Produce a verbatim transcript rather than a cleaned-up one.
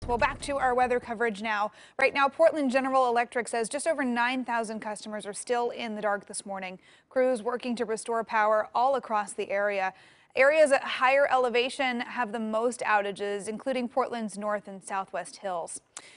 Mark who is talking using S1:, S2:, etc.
S1: Well, back to our weather coverage now. Right now, Portland General Electric says just over nine thousand customers are still in the dark this morning. Crews working to restore power all across the area. Areas at higher elevation have the most outages, including Portland's north and southwest hills.